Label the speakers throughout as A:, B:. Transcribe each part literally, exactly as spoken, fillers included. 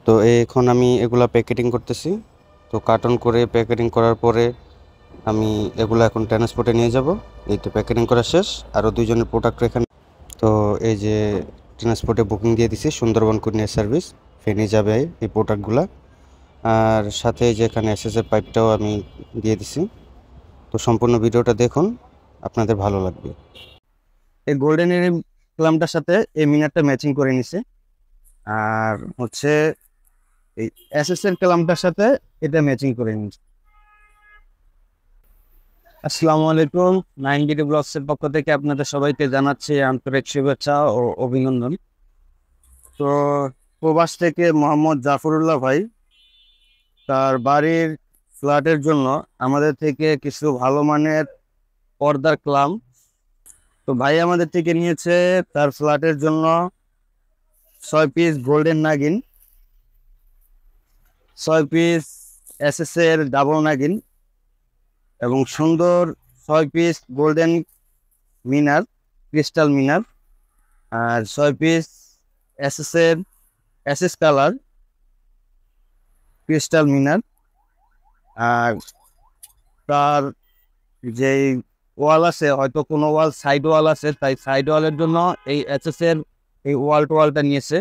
A: তো এখন আমি এগুলা প্যাকেটিং করতেছি। তো কার্টন করে প্যাকেটিং করার পরে আমি এগুলো এখন ট্রান্সপোর্টে নিয়ে যাব। এই তো প্যাকেটিং করা শেষ, আরও দুইজনের প্রোডাক্ট এখানে। তো এই যে ট্রান্সপোর্টে বুকিং দিয়ে দিছি, সুন্দরবন কুরিয়ার সার্ভিস, ফেনী যাবে এই প্রোডাক্টগুলা। আর সাথে যে এখানে এসএসের পাইপটাও আমি দিয়ে দিছি। তো সম্পূর্ণ ভিডিওটা দেখুন, আপনাদের ভালো লাগবে। এই গোল্ডেনের ক্লামটার সাথে এই মিনারটা ম্যাচিং করে নিছে, আর হচ্ছে এই এসএসের ক্লামটার সাথে এটা ম্যাচিং করে নিছে। আসসালামু আলাইকুম, নাইন ডিগ্রি ব্লগসের পক্ষ থেকে আপনাদের সবাইকে জানাচ্ছি আন্তরিক শুভেচ্ছা ও অভিনন্দন। তো প্রবাস থেকে মোহাম্মদ জাফরুল্লাহ ভাই তার বাড়ির ফ্ল্যাটের জন্য আমাদের থেকে কিছু ভালো মানের পর্দার ক্লাম, তো ভাই আমাদের থেকে নিয়েছে তার ফ্ল্যাটের জন্য ছয় পিস গোল্ডেন নাগিন, ছয় পিস এসএস এর ডাবল নাগিন এবং সুন্দর ছয় পিস গোল্ডেন মিনার, ক্রিস্টাল মিনার, আর ছয় পিস এসএস এর এসএস কালার ক্রিস্টাল মিনার। আর তার যেই ওয়াল আছে, হয়তো কোনো ওয়াল সাইড ওয়াল আছে, তাই সাইড ওয়ালের জন্য এই এসএস এর এই ওয়াল টু ওয়ালটা নিয়েছে।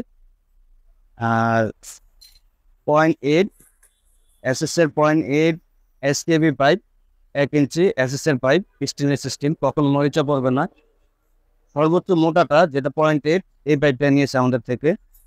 A: আর পয়েন্ট এইট এসএস এর পয়েন্ট এইট এসকেবি পাইপ, এক ইঞ্চি এসএস এর পাইপ, স্টিলের সিস্টেম, কখনো মরিচা পড়বে না। সর্বোচ্চ মোটাটা যেটা পয়েন্ট এইট, এই পাইপটা নিয়েছে আমাদের থেকে।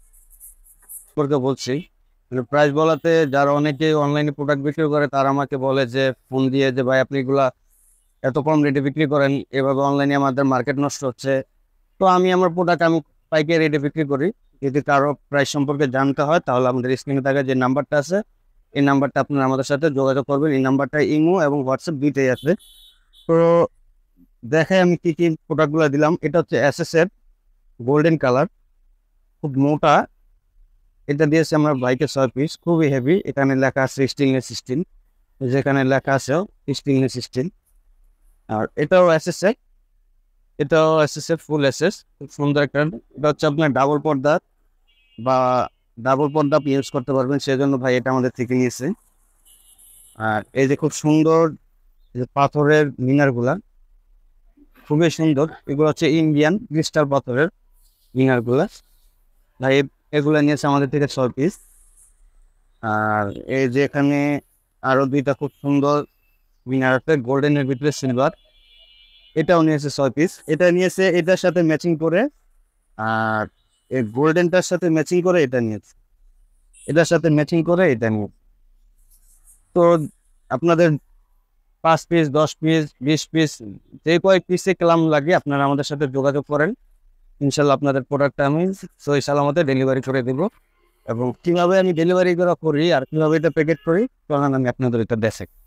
A: করতে বলছি প্রাইস বলাতে, যারা অনেকে অনলাইনে প্রোডাক্ট বিক্রি করে তারা আমাকে বলে যে ফোন দিয়ে যে ভাই আপনি এগুলা এত কম রেটে বিক্রি করেন, এভাবে অনলাইনে আমাদের মার্কেট নষ্ট হচ্ছে। তো আমি আমার প্রোডাক্ট আমি পাইকারি রেটে বিক্রি করি। যদি কারো প্রাইস সম্পর্কে জানতে হয় তাহলে আমাদের স্ক্রিনে থাকা যে নাম্বারটা আছে, এই নাম্বারটা আপনারা আমাদের সাথে যোগাযোগ করবেন। এই নাম্বারটা ইমো এবং হোয়াটসঅ্যাপ দুইটাই আছে। তো দেখাই আমি কি কি প্রোডাক্টগুলো দিলাম। এটা হচ্ছে এসএস এর গোল্ডেন কালার, খুব মোটা। এটা দিয়েছে আমরা বাইকের ছয় পিস, খুবই হেভি। এখানে লেখা আছে স্টিলের সিস্টেম, যেখানে লেখা আছে স্টিলের সিস্টেম। আর এটাও এসএস এর, এটাও এসএস এর ফুল এসএস, খুব সুন্দর একটা। এটা হচ্ছে আপনার ডাবল পর্দা বা ডাবল পর্দা আপনি ইউজ করতে পারবেন, সেজন্য ভাই এটা আমাদের থেকে নিয়েছে। আর এই যে খুব সুন্দর যে পাথরের মিনারগুলা, খুবই সুন্দর। এগুলো হচ্ছে ইন্ডিয়ান ক্রিস্টাল পাথরের মিনারগুলা। ভাই এগুলো নিয়েছে আমাদের থেকে ছয় পিস। আর এই যে এখানে আরো দুইটা খুব সুন্দর মিনার আছে গোল্ডেনের ভিতরে সিলভার, এটাও নিয়েছে ছয় পিস। এটা নিয়েছে এটার সাথে ম্যাচিং করে, আর এই গোল্ডেনটার সাথে ম্যাচিং করে এটা নিয়েছে, এটার সাথে ম্যাচিং করে এটা নিয়ে। তো আপনাদের পাঁচ পিস, দশ পিস, বিশ পিস, যে কয়েক পিসে ক্লাম লাগে আপনারা আমাদের সাথে যোগাযোগ করেন। ইনশাল্লাহ আপনাদের প্রোডাক্টটা আমি সহি সালামতে ডেলিভারি করে দেবো। এবং কিভাবে আমি ডেলিভারি করা করি আর কিভাবে এটা প্যাকেট করি তখন আমি আপনাদের এটা দেখাই।